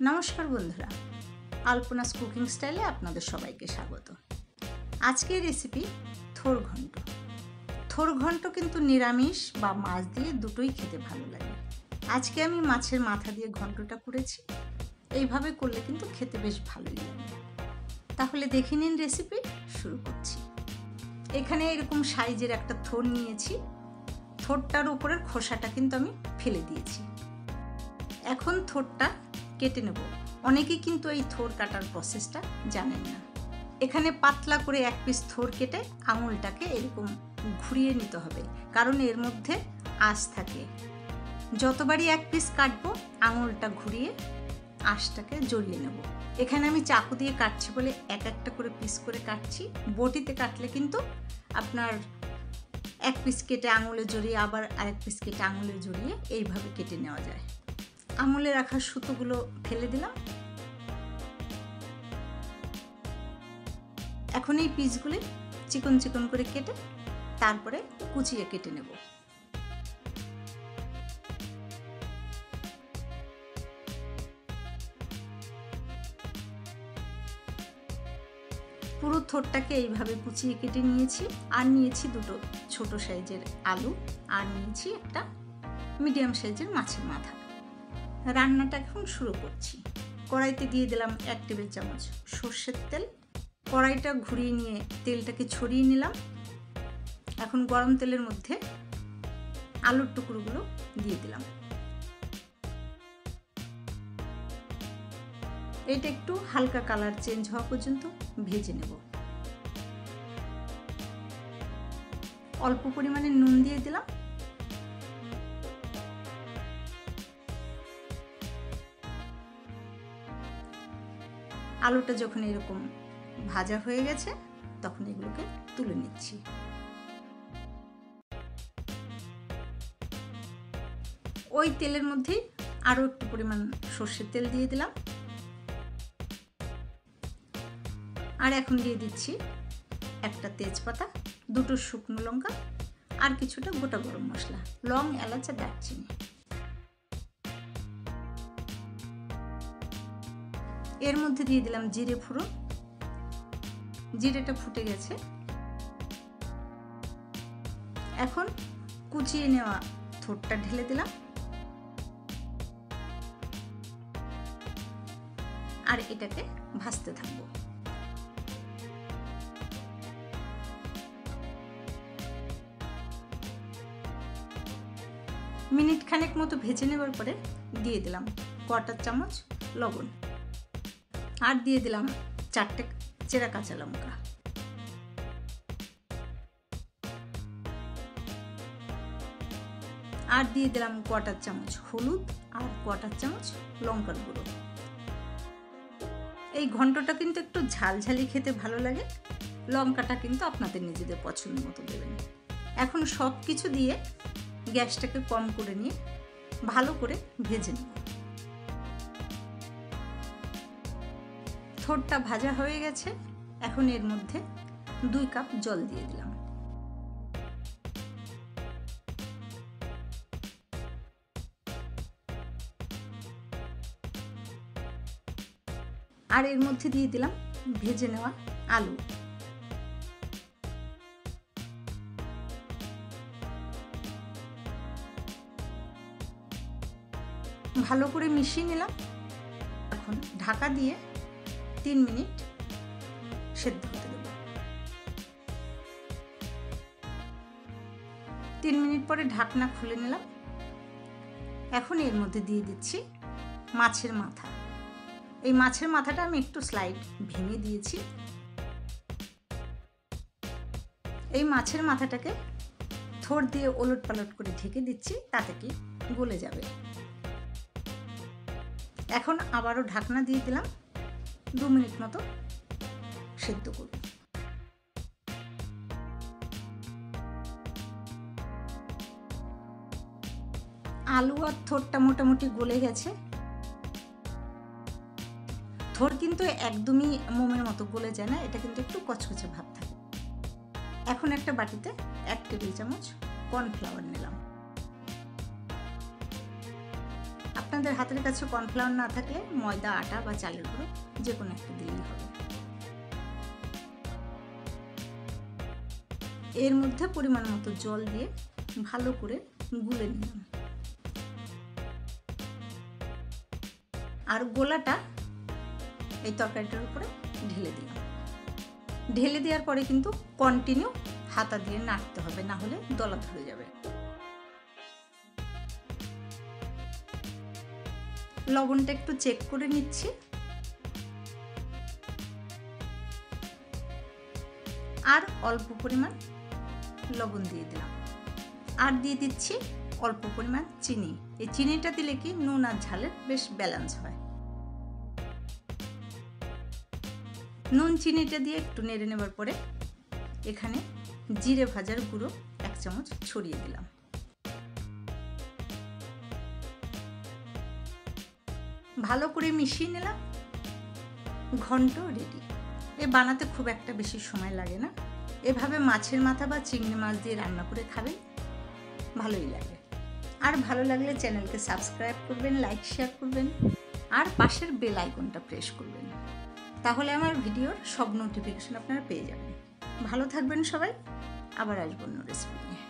নমস্কার বন্ধুরা, আলপনাস কুকিং স্টাইলে আপনাদের সবাইকে স্বাগত। আজকের রেসিপি থোর ঘন্ট। থোর ঘন্ট কিন্তু নিরামিষ বা মাছ দিয়ে দুটোই খেতে ভালো লাগে। আজকে আমি মাছের মাথা দিয়ে ঘন্টটা করেছি। এইভাবে করলে কিন্তু খেতে বেশ ভালোই লাগে। তাহলে দেখে নিন রেসিপি, শুরু করছি। এখানে এরকম সাইজের একটা থোর নিয়েছি। থোরটার উপরের খোসাটা কিন্তু আমি ফেলে দিয়েছি। এখন থোরটা কেটে নেব। অনেকেই কিন্তু এই থোর কাটার প্রসেসটা জানেন না। এখানে পাতলা করে এক পিস থোর কেটে আঙুলটাকে এরকম ঘুরিয়ে নিতে হবে, কারণ এর মধ্যে আঁশ থাকে। যতবারই এক পিস কাটবো আঙুলটা ঘুরিয়ে আঁশটাকে জড়িয়ে নেব। এখানে আমি চাকু দিয়ে কাটছি বলে এক একটা করে পিস করে কাটছি। বটিতে কাটলে কিন্তু আপনার এক পিস কেটে আঙুলে জড়িয়ে আবার আরেক পিস কেটে আঙুলে জড়িয়ে এইভাবে কেটে নেওয়া যায়। আঙুলে রাখা সুতোগুলো ফেলে দিলাম। এখন এই পিসগুলি চিকন চিকন করে কেটে তারপরে কুচিয়ে কেটে নেব। পুরো থোরটাকে এইভাবে কুচিয়ে কেটে নিয়েছি। আর নিয়েছি দুটো ছোট সাইজের আলু, আর নিয়েছি একটা মিডিয়াম সাইজের মাছের মাথা। রান্নাটা এখন শুরু করছি। কড়াইতে দিয়ে দিলাম 1 টেবিল চামচ সর্ষের তেল। কড়াইটা ঘুরিয়ে নিয়ে তেলটাকে ছড়িয়ে নিলাম। এখন গরম তেলের মধ্যে আলুর টুকরোগুলো দিয়ে দিলাম। এটা একটু হালকা কালার চেঞ্জ হওয়া পর্যন্ত ভেজে নেব। অল্প পরিমাণে নুন দিয়ে দিলাম। আলুটা যখন এরকম ভাজা হয়ে গেছে তখন এগুলোকে তুলে নিচ্ছি। ওই তেলের মধ্যেই আরও একটু পরিমাণ সর্ষের তেল দিয়ে দিলাম। আর এখন দিয়ে দিচ্ছি একটা তেজপাতা, দুটো শুকনো লঙ্কা আর কিছুটা গোটা গরম মশলা, লং, এলাচ আর দারচিনি। এর মধ্যে দিয়ে দিলাম জিরে ফোড়ন। জিরেটা ফুটে গেছে। এখন কুচিয়ে নেওয়া থোরটা ঢেলে দিলাম। আর এটাকে ভাজতে থাকবো। মিনিট খানেক মতো ভেজে নেওয়ার পরে দিয়ে দিলাম 1/4 চামচ লবণ। আর দিয়ে দিলাম 4টে চেরা কাঁচা লঙ্কা। আর দিয়ে দিলাম 1/4 চামচ হলুদ আর 1/4 চামচ লঙ্কার গুঁড়ো। এই ঘন্টটা কিন্তু একটু ঝালঝালি খেতে ভালো লাগে। লঙ্কাটা কিন্তু আপনাদের নিজেদের পছন্দ মতো দেবেন। এখন সব কিছু দিয়ে গ্যাসটাকে কম করে নিয়ে ভালো করে ভেজে নেব। থোরটা ভাজা হয়ে গেছে। এখন এর মধ্যে 2 কাপ জল দিয়ে দিলাম। আর এর মধ্যে দিয়ে দিলাম ভেজে নেওয়া আলু। ভালো করে মিশিয়ে নিলাম। এখন ঢাকা দিয়ে 3 মিনিট সেদ্ধ হতে দেব। 3 মিনিট পরে ঢাকনা খুলে নিলাম। এখন এর মধ্যে দিয়ে দিচ্ছি মাছের মাথা। এই মাছের মাথাটা আমি একটু স্লাইড ভেঙে দিয়েছি। এই মাছের মাথাটাকে থোর দিয়ে ওলট পালট করে ঢেকে দিচ্ছি, তাতে কি গলে যাবে। এখন আবারও ঢাকনা দিয়ে দিলাম। 2 মিনিট মতো সেদ্ধ করব। আলু আর থোরটা মোটামুটি গলে গেছে। থোর কিন্তু একদমই মোমের মতো গলে যায় না, এটা কিন্তু একটু কচকচে ভাব থাকে। এখন একটা বাটিতে 1 টেবিল চামচ কর্নফ্লাওয়ার নিলাম। আপনাদের হাতের কাছে কর্নফ্লাওয়ার না থাকলে ময়দা, আটা বা চালের গুঁড়ো যে কোনো একটা দিলেই হবে। এর মধ্যে পরিমাণ মতো জল দিয়ে ভালো করে গুলে নিলাম। আর গোলাটা এই তরকারিটার উপরে ঢেলে দিলাম। ঢেলে দেওয়ার পরে কিন্তু কন্টিনিউ হাতা দিয়ে নাড়তে হবে, না হলে দলা ধরে যাবে। লবণটা একটু চেক করে নিচ্ছি। আর অল্প পরিমাণ লবণ দিয়ে দিলাম। আর দিয়ে দিচ্ছি অল্প পরিমাণ চিনি। এই চিনিটা দিলে কি নুন আর ঝালের বেশ ব্যালেন্স হয়। নুন চিনিটা দিয়ে একটু নেড়ে নেবার পরে এখানে জিরে ভাজার গুঁড়ো 1 চামচ ছড়িয়ে দিলাম। ভালো করে মিশিয়ে নিলাম। ঘন্ট রেডি। এ বানাতে খুব একটা বেশি সময় লাগে না। এভাবে মাছের মাথা বা চিংড়ি মাছ দিয়ে রান্না করে খাবেন, ভালোই লাগে। আর ভালো লাগলে চ্যানেলকে সাবস্ক্রাইব করবেন, লাইক শেয়ার করবেন আর পাশের বেল আইকনটা প্রেস করবেন। তাহলে আমার ভিডিওর সব নোটিফিকেশন আপনারা পেয়ে যাবেন। ভালো থাকবেন সবাই। আবার আসবো অন্য রেসিপি নিয়ে।